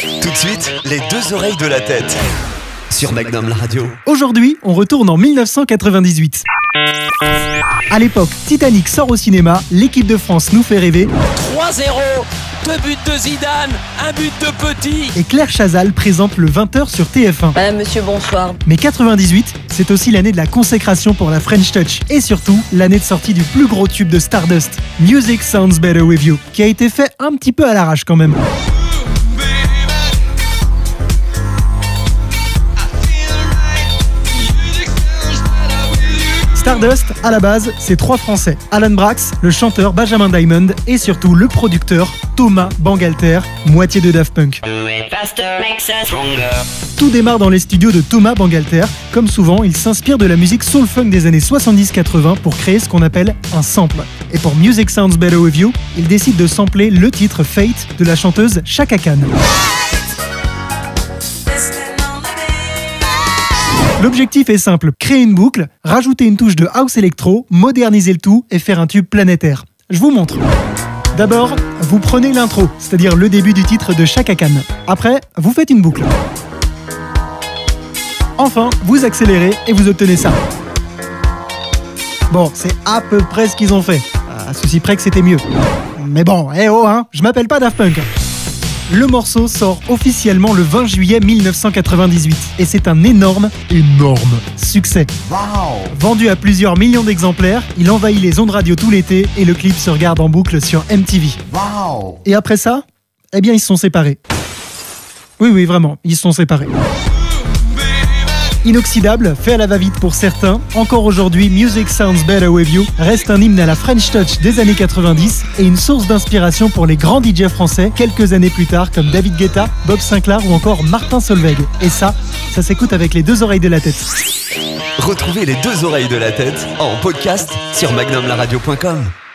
Tout de suite, les deux oreilles de la tête. Sur Magnum la radio. Aujourd'hui, on retourne en 1998. À l'époque, Titanic sort au cinéma, l'équipe de France nous fait rêver. 3-0, 2 buts de Zidane, 1 but de Petit. Et Claire Chazal présente le 20h sur TF1. Madame, monsieur, bonsoir. Mais 98, c'est aussi l'année de la consécration pour la French Touch. Et surtout, l'année de sortie du plus gros tube de Stardust, Music Sounds Better With You, qui a été fait un petit peu à l'arrache quand même. Stardust, à la base, c'est 3 Français. Alan Braxe, le chanteur Benjamin Diamond et surtout le producteur Thomas Bangalter, moitié de Daft Punk. Tout démarre dans les studios de Thomas Bangalter. Comme souvent, il s'inspire de la musique soul-funk des années 70-80 pour créer ce qu'on appelle un sample. Et pour Music Sounds Better With You, il décide de sampler le titre Fate de la chanteuse Chaka Khan. L'objectif est simple, créer une boucle, rajouter une touche de house électro, moderniser le tout et faire un tube planétaire. Je vous montre. D'abord, vous prenez l'intro, c'est-à-dire le début du titre de Chaka Khan. Après, vous faites une boucle. Enfin, vous accélérez et vous obtenez ça. Bon, c'est à peu près ce qu'ils ont fait. À ceci près que c'était mieux. Mais bon, je m'appelle pas Daft Punk. Le morceau sort officiellement le 20 juillet 1998 et c'est un énorme succès. Wow. Vendu à plusieurs millions d'exemplaires, il envahit les ondes radio tout l'été et le clip se regarde en boucle sur MTV. Wow. Et après ça, ils se sont séparés. Oui, vraiment, ils se sont séparés. Inoxydable, fait à la va-vite pour certains, encore aujourd'hui, Music Sounds Better With You reste un hymne à la French Touch des années 90 et une source d'inspiration pour les grands DJ français quelques années plus tard comme David Guetta, Bob Sinclair ou encore Martin Solveig. Et ça s'écoute avec les deux oreilles de la tête. Retrouvez les deux oreilles de la tête en podcast sur magnumlaradio.com.